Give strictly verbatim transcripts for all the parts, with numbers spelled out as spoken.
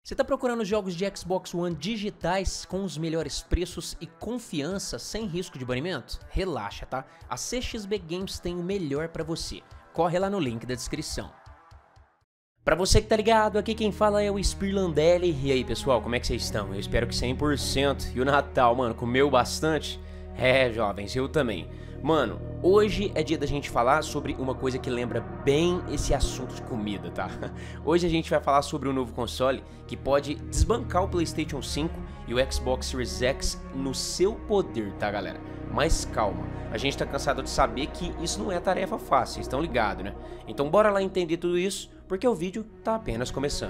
Você está procurando jogos de Xbox One digitais com os melhores preços e confiança sem risco de banimento? Relaxa, tá? A C X B Games tem o melhor para você. Corre lá no link da descrição. Pra você que tá ligado, aqui quem fala é o Spirlandelli. E aí pessoal, como é que vocês estão? Eu espero que cem por cento. E o Natal, mano, comeu bastante? É, jovens, eu também. Mano, hoje é dia da gente falar sobre uma coisa que lembra bem esse assunto de comida, tá? Hoje a gente vai falar sobre um novo console que pode desbancar o PlayStation cinco e o Xbox Series X no seu poder, tá, galera? Mas calma, a gente tá cansado de saber que isso não é tarefa fácil, vocês estão ligados, né? Então bora lá entender tudo isso, porque o vídeo tá apenas começando.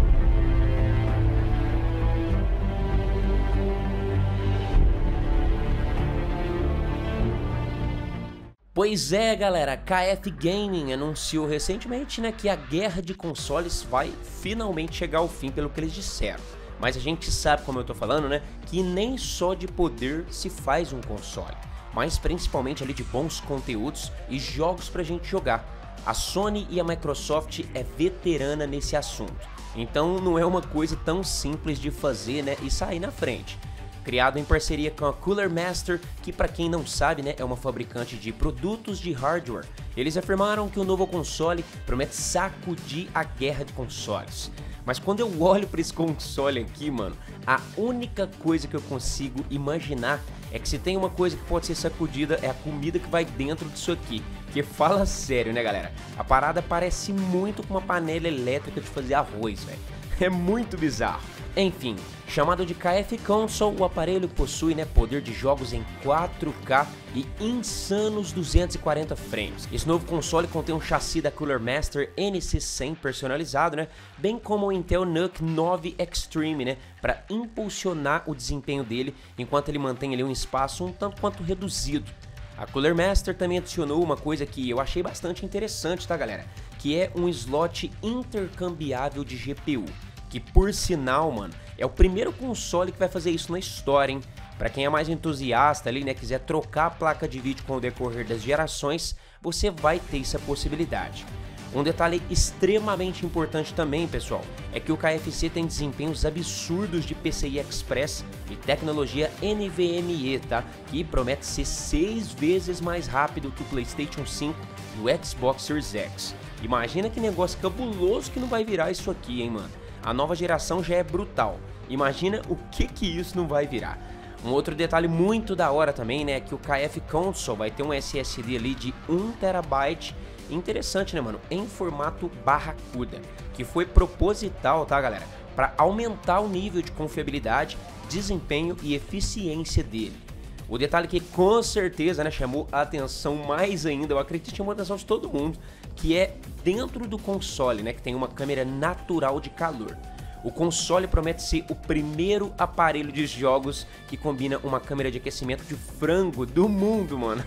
Pois é, galera, a K F Gaming anunciou recentemente, né, que a guerra de consoles vai finalmente chegar ao fim, pelo que eles disseram. Mas a gente sabe, como eu tô falando, né, que nem só de poder se faz um console, mas principalmente ali de bons conteúdos e jogos pra gente jogar. A Sony e a Microsoft é veterana nesse assunto, então não é uma coisa tão simples de fazer, né, e sair na frente. Criado em parceria com a Cooler Master, que para quem não sabe, né, é uma fabricante de produtos de hardware. Eles afirmaram que o novo console promete sacudir a guerra de consoles. Mas quando eu olho para esse console aqui, mano, a única coisa que eu consigo imaginar é que se tem uma coisa que pode ser sacudida é a comida que vai dentro disso aqui. Que fala sério, né, galera? A parada parece muito com uma panela elétrica de fazer arroz, velho. É muito bizarro. Enfim, chamado de K F Console, o aparelho possui, né, poder de jogos em quatro K e insanos duzentos e quarenta frames. Esse novo console contém um chassi da Cooler Master N C cem personalizado, né, bem como o Intel N U C nove Extreme, né, para impulsionar o desempenho dele, enquanto ele mantém ali um espaço um tanto quanto reduzido. A Cooler Master também adicionou uma coisa que eu achei bastante interessante, tá, galera? Que é um slot intercambiável de G P U. Que por sinal, mano, é o primeiro console que vai fazer isso na história, hein? Pra quem é mais entusiasta ali, né, quiser trocar a placa de vídeo com o decorrer das gerações, você vai ter essa possibilidade. Um detalhe extremamente importante também, pessoal, é que o K F C tem desempenhos absurdos de P C I Express e tecnologia N V M e, tá? Que promete ser seis vezes mais rápido que o PlayStation cinco e o Xbox Series X. Imagina que negócio cabuloso que não vai virar isso aqui, hein, mano? A nova geração já é brutal, imagina o que que isso não vai virar. Um outro detalhe muito da hora também, né, é que o K F Console vai ter um S S D ali de um terabyte, interessante, né, mano, em formato barracuda, que foi proposital, tá, galera, para aumentar o nível de confiabilidade, desempenho e eficiência dele. O detalhe que com certeza, né, chamou a atenção mais ainda, eu acredito que chamou a atenção de todo mundo, que é dentro do console, né, que tem uma câmera natural de calor. O console promete ser o primeiro aparelho de jogos que combina uma câmera de aquecimento de frango do mundo, mano.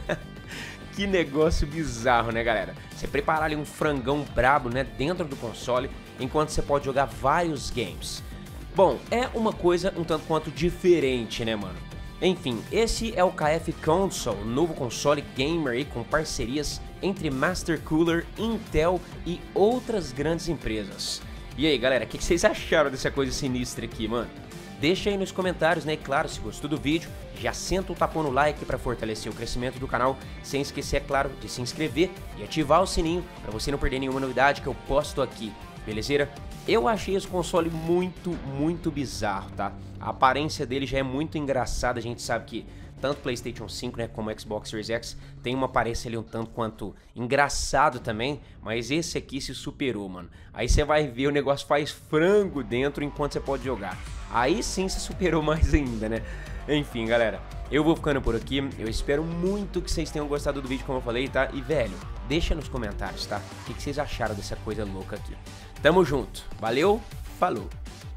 Que negócio bizarro, né, galera? Você preparar ali um frangão brabo, né, dentro do console, enquanto você pode jogar vários games. Bom, é uma coisa um tanto quanto diferente, né, mano? Enfim, esse é o K F Console, novo console gamer aí com parcerias entre Master Cooler, Intel e outras grandes empresas. E aí, galera, o que, que vocês acharam dessa coisa sinistra aqui, mano? Deixa aí nos comentários, né? E claro, se gostou do vídeo, já senta o tapão no like para fortalecer o crescimento do canal, sem esquecer, é claro, de se inscrever e ativar o sininho para você não perder nenhuma novidade que eu posto aqui, belezeira? Eu achei esse console muito, muito bizarro, tá? A aparência dele já é muito engraçada, a gente sabe que tanto PlayStation cinco, né, como Xbox Series X tem uma aparência ali um tanto quanto engraçado também, mas esse aqui se superou, mano. Aí você vai ver, o negócio faz frango dentro enquanto você pode jogar. Aí sim se superou mais ainda, né? Enfim, galera, eu vou ficando por aqui, eu espero muito que vocês tenham gostado do vídeo, como eu falei, tá? E, velho, deixa nos comentários, tá? O que vocês acharam dessa coisa louca aqui. Tamo junto, valeu, falou!